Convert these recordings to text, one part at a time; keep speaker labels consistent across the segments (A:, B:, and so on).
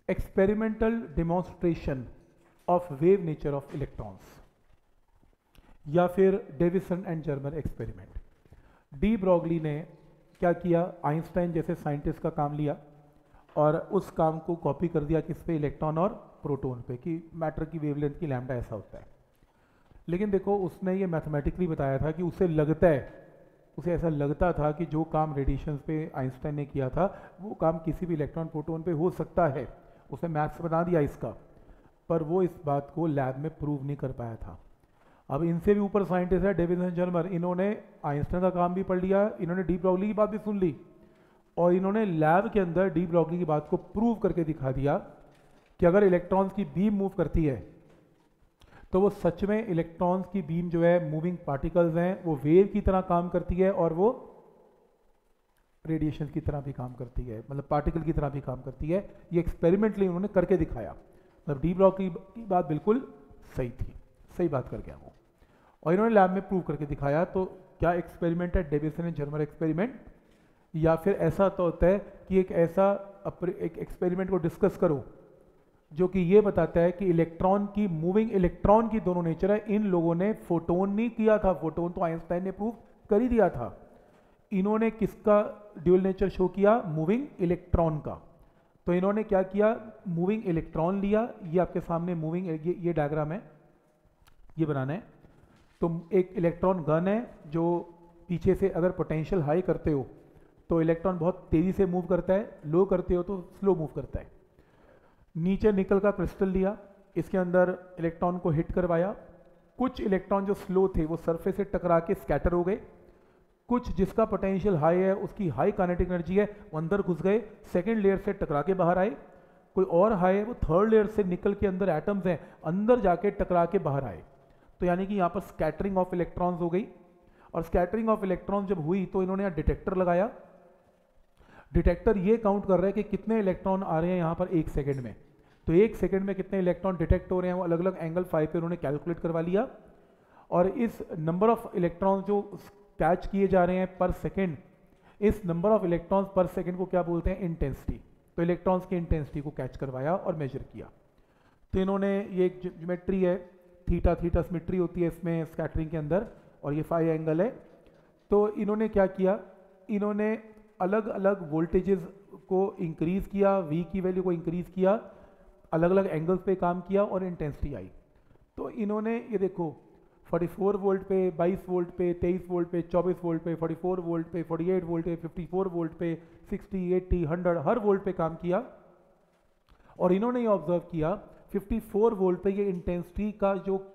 A: Experimental demonstration of wave nature of electrons, या फिर Davisson and Germer experiment. De Broglie ने क्या किया, आइंस्टाइन जैसे साइंटिस्ट का काम लिया और उस काम को कॉपी कर दिया किस पे, इलेक्ट्रॉन और प्रोटॉन पे, कि मैटर की वेवलेंथ की लैम्डा ऐसा होता है। लेकिन देखो उसने ये मैथमेटिकली बताया था कि उसे ऐसा लगता था कि जो काम रेडिएशन पे आइंस्टाइन ने किया था वो काम किसी भी इलेक्ट्रॉन प्रोटॉन पे हो सकता है। उसने मैथ्स बना दिया इसका, पर वो इस बात को लैब में प्रूव नहीं कर पाया था। अब इनसे भी ऊपर साइंटिस्ट है डेविसन जर्मर, इन्होंने आइंस्टाइन का काम भी पढ़ लिया, इन्होंने डी ब्रॉगली की बात भी सुन ली और इन्होंने लैब के अंदर डी ब्रॉगली की बात को प्रूव करके दिखा दिया कि अगर इलेक्ट्रॉन्स की बीम मूव करती है तो वो सच में इलेक्ट्रॉन्स की बीम जो है, मूविंग पार्टिकल्स हैं, वो वेव की तरह काम करती है और वो रेडिएशन की तरह भी काम करती है, मतलब पार्टिकल की तरह भी काम करती है। ये एक्सपेरिमेंटली उन्होंने करके दिखाया। मतलब डी ब्रॉगली की बात बिल्कुल सही थी, सही बात कर गया वो, और इन्होंने लैब में प्रूव करके दिखाया। तो क्या एक्सपेरिमेंट है डेविसन एंड जर्मर एक्सपेरिमेंट, या फिर ऐसा तो होता है कि एक एक्सपेरिमेंट को डिस्कस करो जो कि ये बताता है कि इलेक्ट्रॉन की, मूविंग इलेक्ट्रॉन की दोनों नेचर है। इन लोगों ने फोटोन नहीं किया था, फोटोन तो आइंस्टाइन ने प्रूव कर ही दिया था। इन्होंने किसका ड्यूअल नेचर शो किया, मूविंग इलेक्ट्रॉन का। तो इन्होंने क्या किया, मूविंग इलेक्ट्रॉन लिया, ये आपके सामने मूविंग, ये डायग्राम है, ये बनाना है। तो एक इलेक्ट्रॉन गन है जो पीछे से अगर पोटेंशियल हाई करते हो तो इलेक्ट्रॉन बहुत तेजी से मूव करता है, लो करते हो तो स्लो मूव करता है। नीचे निकल का क्रिस्टल लिया, इसके अंदर इलेक्ट्रॉन को हिट करवाया। कुछ इलेक्ट्रॉन जो स्लो थे वो सरफेस से टकरा के स्कैटर हो गए, कुछ जिसका पोटेंशियल हाई है, उसकी हाई काइनेटिक एनर्जी है, वो अंदर घुस गए, सेकेंड लेयर से टकरा के बाहर आए। कोई और हाई है, वो थर्ड लेयर से निकल के अंदर एटम्स हैं, अंदर जाके टकरा के बाहर आए। तो यानी कि यहाँ पर स्कैटरिंग ऑफ इलेक्ट्रॉन्स हो गई। और स्कैटरिंग ऑफ इलेक्ट्रॉन्स जब हुई तो इन्होंने यहाँ डिटेक्टर लगाया। डिटेक्टर ये काउंट कर रहा है कि कितने इलेक्ट्रॉन आ रहे हैं यहाँ पर एक सेकंड में। तो एक सेकंड में कितने इलेक्ट्रॉन डिटेक्ट हो रहे हैं, वो अलग अलग एंगल फाई पे उन्होंने कैलकुलेट करवा लिया। और इस नंबर ऑफ इलेक्ट्रॉन्स जो कैच किए जा रहे हैं पर सेकेंड, इस number of electrons per second को क्या बोलते हैं, इंटेंसिटी। तो इलेक्ट्रॉन्स की इंटेंसिटी को कैच करवाया और मेजर किया। तो इन्होंने ये एक ज्योमेट्री है, थीटा थीटा सिमेट्री होती है इसमें स्कैटरिंग के अंदर, और ये फाई एंगल है। तो इन्होंने क्या किया, इन्होंने अलग अलग वोल्टेजेस को इंक्रीज किया, वी की वैल्यू को इंक्रीज किया, अलग अलग एंगल्स पे काम किया और इंटेंसिटी आई। तो इन्होंने ये देखो 44 वोल्ट पे, 22 वोल्ट पे, 23 वोल्ट पे, 24 वोल्ट पे, 44 वोल्ट पे, 48 वोल्ट पे, 54 वोल्ट पे, 60, 80, 100 हर वोल्ट पे काम किया। और इन्होंने ये ऑब्जर्व किया 54 वोल्ट पे ये इंटेंसिटी का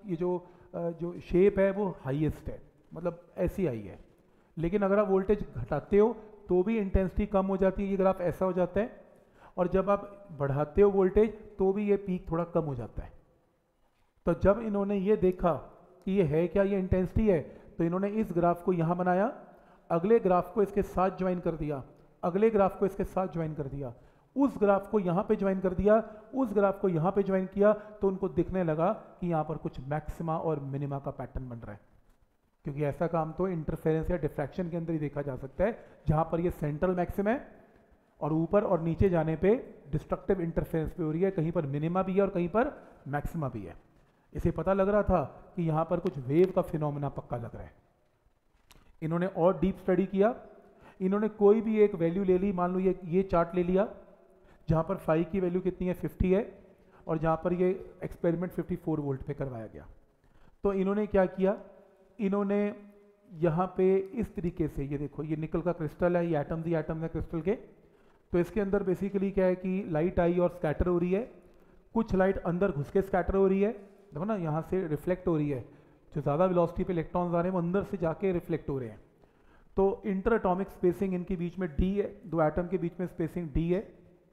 A: जो शेप है वो हाईएस्ट है, मतलब ऐसी आई है। लेकिन अगर आप वोल्टेज घटाते हो तो भी इंटेंसिटी कम हो जाती है, ये ग्राफ ऐसा हो जाता है। और जब आप बढ़ाते हो वोल्टेज तो भी ये पीक थोड़ा कम हो जाता है। तो जब इन्होंने ये देखा कि ये है क्या, ये इंटेंसिटी है, तो इन्होंने इस ग्राफ को यहाँ बनाया, अगले ग्राफ को इसके साथ ज्वाइन कर दिया, अगले ग्राफ को इसके साथ ज्वाइन कर दिया, उस ग्राफ को यहाँ पे ज्वाइन कर दिया, उस ग्राफ को यहाँ पे ज्वाइन किया। तो उनको दिखने लगा कि यहाँ पर कुछ मैक्सिमा और मिनिमा का पैटर्न बन रहा है। क्योंकि ऐसा काम तो इंटरफेरेंस या डिफ्रैक्शन के अंदर ही देखा जा सकता है, जहाँ पर ये सेंट्रल मैक्सिमा है और ऊपर और नीचे जाने पे डिस्ट्रक्टिव इंटरफेरेंस पे हो रही है, कहीं पर मिनिमा भी है और कहीं पर मैक्सिमा भी है। इसे पता लग रहा था कि यहाँ पर कुछ वेव का फिनोमेना पक्का लग रहा है। इन्होंने और डीप स्टडी किया, इन्होंने कोई भी एक वैल्यू ले ली, मान लो ये चार्ट ले लिया जहाँ पर फाई की वैल्यू कितनी है, 50 है, और जहाँ पर ये एक्सपेरिमेंट 54 वोल्ट पे करवाया गया। तो इन्होंने क्या किया, इन्होंने यहाँ पे इस तरीके से, ये देखो ये निकल का क्रिस्टल है, ये एटम्स ही एटम्स है क्रिस्टल के। तो इसके अंदर बेसिकली क्या है कि लाइट आई और स्कैटर हो रही है, कुछ लाइट अंदर घुस के स्कैटर हो रही है, देखो ना यहाँ से रिफ्लेक्ट हो रही है, जो ज़्यादा वेलोसिटी पे इलेक्ट्रॉन्स आ रहे हैं वो अंदर से जाके रिफ्लेक्ट हो रहे हैं। तो इंटर एटॉमिक स्पेसिंग इनके बीच में डी है, दो एटम के बीच में स्पेसिंग डी है।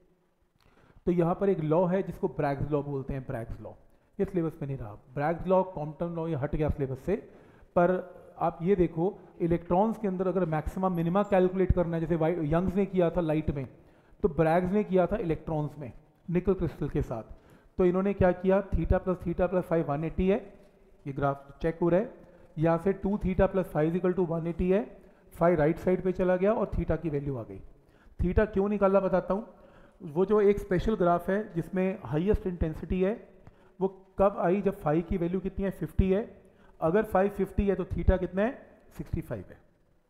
A: तो यहाँ पर एक लॉ है जिसको ब्रैग्स लॉ बोलते हैं, ब्रैग्स लॉ। ये सिलेबस में नहीं रहा, ब्रैग्स लॉ, कॉम्पटन लॉ, ये हट गया सिलेबस से। पर आप ये देखो इलेक्ट्रॉन्स के अंदर अगर मैक्सिमा मिनिमा कैलकुलेट करना है, जैसे यंग्स ने किया था लाइट में, तो ब्रैग्स ने किया था इलेक्ट्रॉन्स में निकल क्रिस्टल के साथ। तो इन्होंने क्या किया, थीटा प्लस फाइव 180 है, ये ग्राफ चेक हो रहा है, यहाँ से 2 थीटा प्लस 5 इक्वल टू 180 है, फाइव राइट साइड पे चला गया और थीटा की वैल्यू आ गई। थीटा क्यों निकाला बताता हूँ। वो जो एक स्पेशल ग्राफ है जिसमें हाईएस्ट इंटेंसिटी है, वो कब आई? जब फाई की वैल्यू कितनी है? 50 है। अगर फाई 50 है तो थीटा कितना है? 65 है।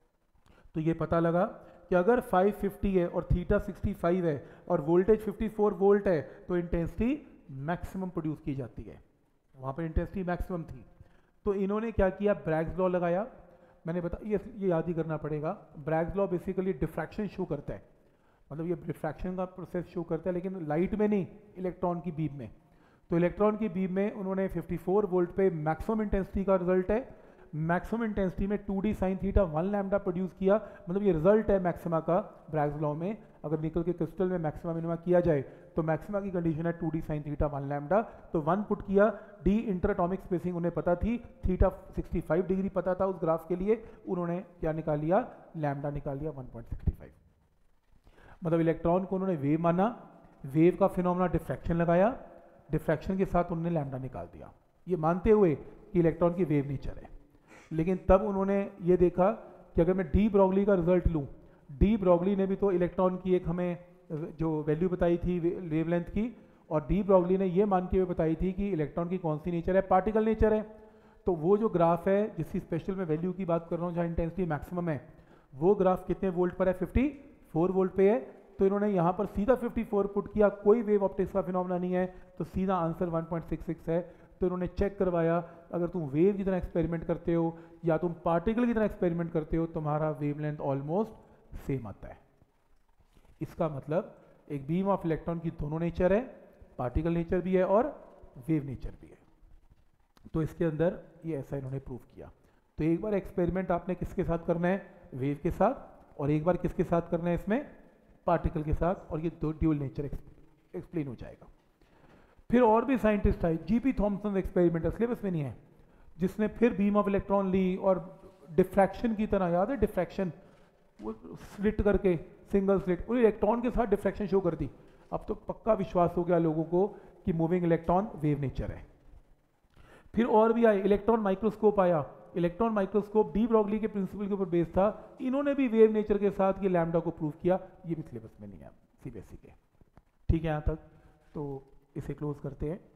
A: तो ये पता लगा कि अगर फाई 50 है और थीटा 65 है और वोल्टेज 54 वोल्ट है तो इंटेंसिटी मैक्सिमम प्रोड्यूस की जाती है। वहाँ पर इंटेंसिटी मैक्सिमम थी। तो इन्होंने क्या किया? ब्रैग्स लॉ लगाया। मैंने बताया ये याद ही करना पड़ेगा। Bragg's law basically diffraction show करता है, मतलब ये डिफ्रैक्शन का प्रोसेस शो करता है, लेकिन लाइट में नहीं, इलेक्ट्रॉन की बीम में। तो इलेक्ट्रॉन की बीम में उन्होंने 54 वोल्ट पे मैक्सिमम इंटेंसिटी का रिजल्ट है, मैक्सिमम इंटेंसिटी में 2d sine theta 1 lambda produce किया। मतलब ये रिजल्ट है मैक्सिमा का ब्रैग्स लॉ में। अगर निकल के क्रिस्टल में मैक्सिमा मिनिमा किया जाए तो मैक्सिमा की कंडीशन है 2d साइन थीटा 1 लैम्डा। तो 1 पुट किया, डी इंटरएटॉमिक स्पेसिंग उन्हें पता थी, थीटा 65 डिग्री पता था उस ग्राफ के लिए, उन्होंने क्या निकाल लिया? लैम्डा निकाल लिया 1.65। मतलब इलेक्ट्रॉन को उन्होंने वेव माना, वेव का फिनोमेना डिफ्रैक्शन लगाया, डिफ्रैक्शन के साथ उन्होंने लैम्डा निकाल दिया, ये मानते हुए कि इलेक्ट्रॉन की वेव नेचर है। लेकिन तब उन्होंने ये देखा कि अगर मैं डी ब्रॉगली का रिजल्ट लूँ, डी ब्रॉगली ने भी तो इलेक्ट्रॉन की एक हमें जो वैल्यू बताई थी वेवलेंथ की, और डी ब्रॉगली ने ये मान के हुए बताई थी कि इलेक्ट्रॉन की कौन सी नेचर है? पार्टिकल नेचर है। तो वो जो ग्राफ है जिसकी स्पेशल मैं वैल्यू की बात कर रहा हूँ, जहाँ इंटेंसिटी मैक्सिमम है, वो ग्राफ कितने वोल्ट पर है? 54 वोल्ट पे है। तो इन्होंने यहाँ पर सीधा 54 पुट किया, कोई वेव ऑप्टिक्स का फिनोमेना नहीं है, तो सीधा आंसर 1.66 है। तो इन्होंने चेक करवाया, अगर तुम वेव की तरह एक्सपेरिमेंट करते हो या तुम पार्टिकल की तरह एक्सपेरिमेंट करते हो, तुम्हारा वेवलेंथ ऑलमोस्ट सेम आता है। इसका मतलब एक बीम ऑफ इलेक्ट्रॉन की दोनों नेचर है, पार्टिकल नेचर भी है और वेव नेचर भी है। तो इसके अंदर ये ऐसा इन्होंने प्रूव किया। तो एक बार एक्सपेरिमेंट आपने किसके साथ करना है? वेव के साथ, और एक बार किसके साथ करना है? इसमें पार्टिकल के साथ, और ये दो ड्यूल नेचर एक्सप्लेन हो जाएगा। फिर और भी साइंटिस्ट आए, जीपी थॉमसन एक्सपेरिमेंट सिलेबस में नहीं है, जिसने फिर बीम ऑफ इलेक्ट्रॉन ली और डिफ्रैक्शन की तरह, याद है डिफ्रैक्शन, वो स्लिट करके सिंगल स्लिट और इलेक्ट्रॉन के साथ डिफ्रैक्शन शो कर दी। अब तो पक्का विश्वास हो गया लोगों को कि मूविंग इलेक्ट्रॉन वेव नेचर है। फिर और भी आए, इलेक्ट्रॉन माइक्रोस्कोप आया। इलेक्ट्रॉन माइक्रोस्कोप डी ब्रॉगली के प्रिंसिपल के ऊपर बेस्ड था, इन्होंने भी वेव नेचर के साथ ये लैम्डा को प्रूव किया। ये भी सिलेबस में नहीं है सीबीएसई के। ठीक है यहाँ तक, तो इसे क्लोज करते हैं।